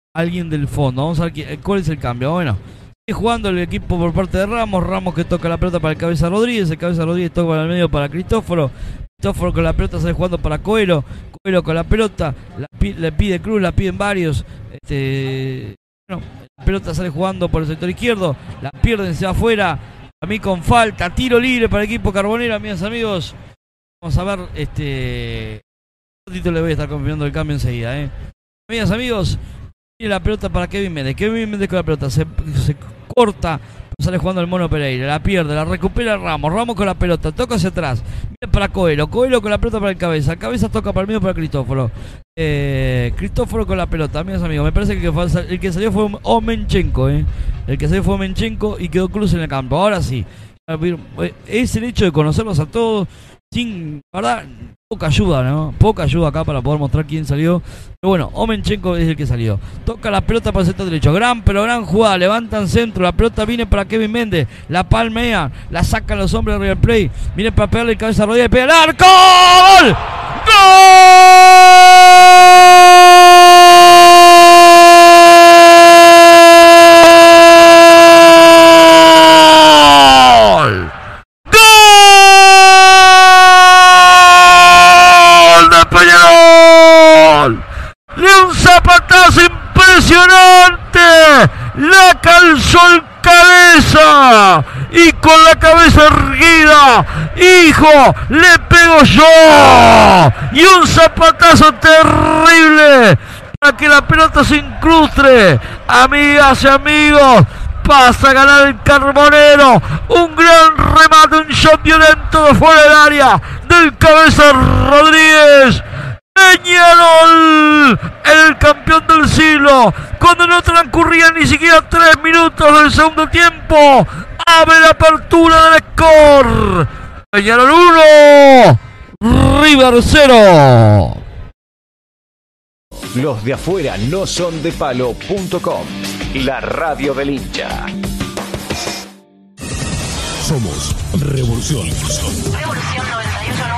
alguien del fondo. Vamos a ver cuál es el cambio. Bueno, sigue jugando el equipo por parte de Ramos. Ramos que toca la pelota para el Cabeza Rodríguez. El Cabeza Rodríguez toca para el medio para Cristóforo. Cristóforo con la pelota sale jugando para Coelho. Coelho con la pelota. Le pide Cruz, la piden varios. Bueno, la pelota sale jugando por el sector izquierdo. La pierden, se va afuera. A mí con falta. Tiro libre para el equipo Carbonero, amigas, amigos. Vamos a ver, un ratito le voy a estar confirmando el cambio enseguida, Amigas, amigos, tiene la pelota para Kevin Méndez. Kevin Méndez con la pelota se corta, sale jugando el Mono Pereira, la pierde, la recupera Ramos. Ramos con la pelota, toca hacia atrás, viene para Coelho. Coelho con la pelota para el Cabeza. Cabeza toca para el medio para Cristóforo. Cristóforo con la pelota, amigas, amigos. Me parece que el que salió fue Omenchenko, El que salió fue Omenchenko y quedó Cruz en el campo. Ahora sí, es el hecho de conocerlos a todos. Sin, verdad, poca ayuda, ¿no? Poca ayuda acá para poder mostrar quién salió. Pero bueno, Omenchenko es el que salió. Toca la pelota para el sector derecho. Gran jugada. Levantan centro. La pelota viene para Kevin Méndez. La palmea. La sacan los hombres de River Plate. Viene para pegarle el Cabeza Rodríguez. Pega el arco. ¡Gol! Impresionante, la calzó el Cabeza y con la cabeza erguida, hijo, le pego yo, y un zapatazo terrible para que la pelota se incruste. Amigas y amigos, pasa a ganar el Carbonero, un gran remate, un shot violento de fuera del área del Cabeza Rodríguez. Peñarol, el campeón del siglo, cuando no transcurrían ni siquiera 3 minutos del segundo tiempo, abre la apertura del score. Peñarol 1, River 0. Los de afuera no son de palo.com, la radio del hincha. Somos Revolución. Revolución 91.9.